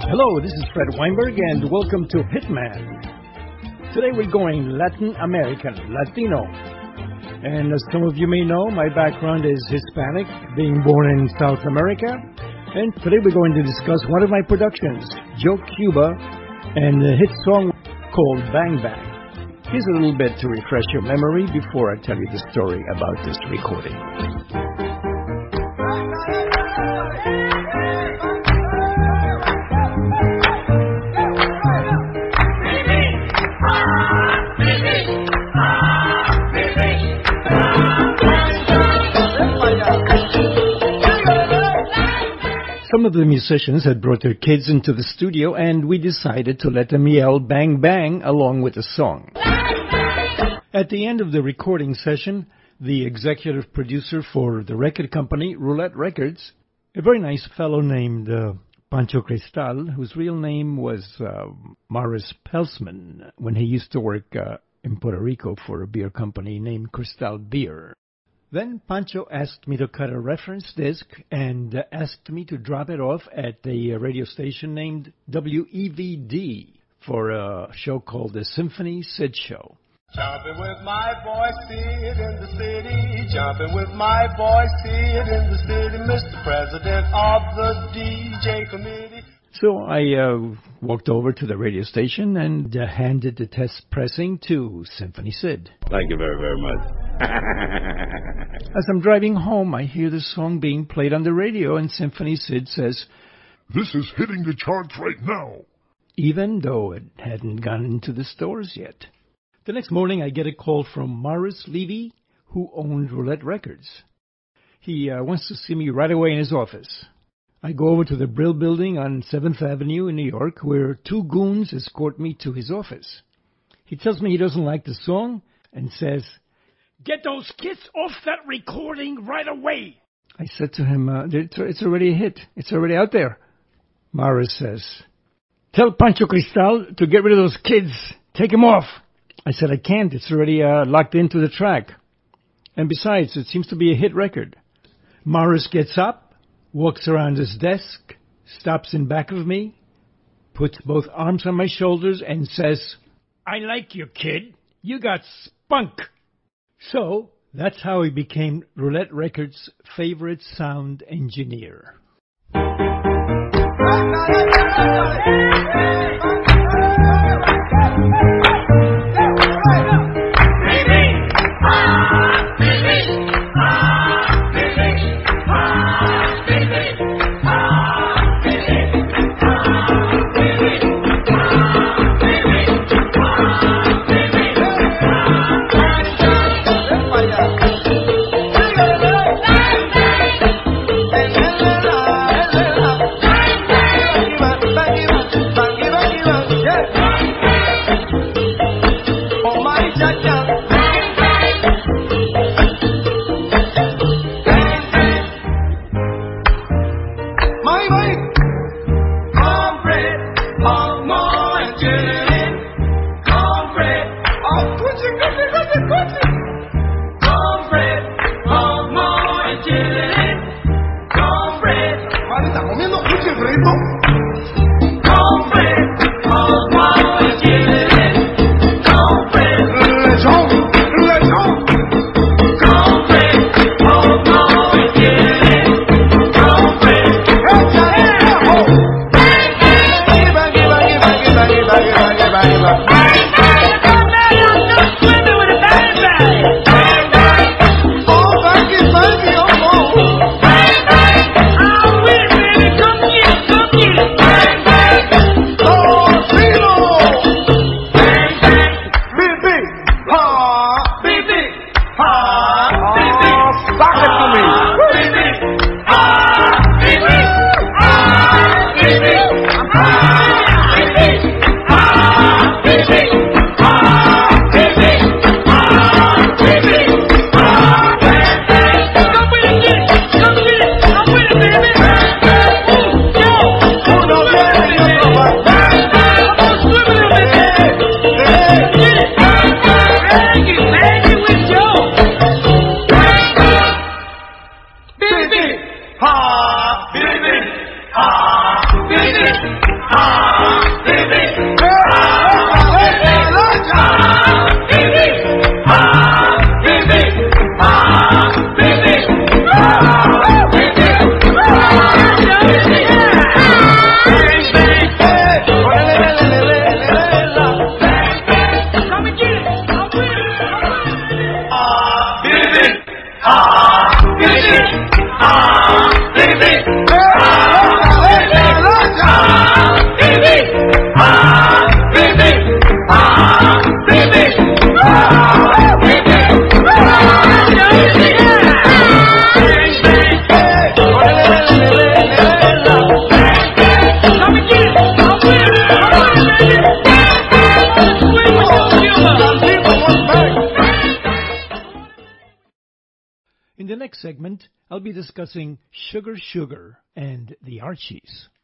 Hello, this is Fred Weinberg, and welcome to Hitman. Today we're going Latin American, Latino. And as some of you may know, my background is Hispanic, being born in South America. And today we're going to discuss one of my productions, Joe Cuba, and the hit song called Bang Bang. Here's a little bit to refresh your memory before I tell you the story about this recording. Some of the musicians had brought their kids into the studio, and we decided to let them yell bang bang along with the song. At the end of the recording session, the executive producer for the record company, Roulette Records, a very nice fellow named Pancho Cristal, whose real name was Morris Pelsman, when he used to work in Puerto Rico for a beer company named Cristal Beer. Then Pancho asked me to cut a reference disc and asked me to drop it off at a radio station named WEVD for a show called the Symphony Sid Show. Jumping with my boy Sid in the city, jumping with my boy Sid in the city, Mr. President of the DJ committee. So I walked over to the radio station and handed the test pressing to Symphony Sid. Thank you very, very much. As I'm driving home, I hear the song being played on the radio, and Symphony Sid says, "This is hitting the charts right now," even though it hadn't gone into the stores yet. The next morning, I get a call from Morris Levy, who owned Roulette Records. He wants to see me right away in his office. I go over to the Brill Building on 7th Avenue in New York, where two goons escort me to his office. He tells me he doesn't like the song and says, "Get those kids off that recording right away." I said to him, it's already a hit. It's already out there. Morris says, "Tell Pancho Cristal to get rid of those kids. Take them off." I said, "I can't. It's already locked into the track. And besides, it seems to be a hit record." Morris gets up, walks around his desk, stops in back of me, puts both arms on my shoulders, and says, "I like you, kid. You got spunk." So that's how he became Roulette Records' favorite sound engineer. next segment, I'll be discussing Sugar Sugar and the Archies.